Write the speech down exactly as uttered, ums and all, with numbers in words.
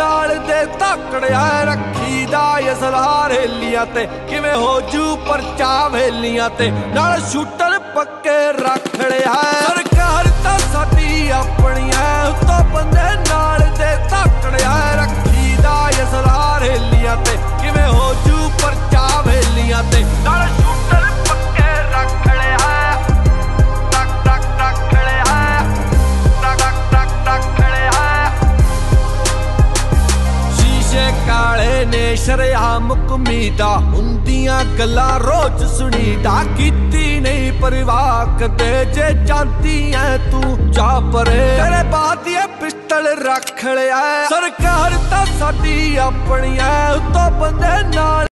नाल दे तकड़िया रखी दा असला रेलियां ते किवें हो जू परचा वेलियां ते नाल शूटर पक्के रख लिया। सरकार तां साडी अपनी है उत्तों बंदे नाल दे तकड़िया रखी दा असला रेलियां ते किवें हो जू परचा वेलियां ते नाल शूटर पक्के रख लिया। टक टक टक लिया टक टक टक लिया। शीशे काले ने शरेआम कमीदा हुंदियां गल्लां रोज सुनीदा कीती नहीं परवाह कदे जे चाहती है तू जा परे तेरे बाद ये पिस्टल रख लिया। सरकार तां साडी अपनी है उत्तों बंदे नाल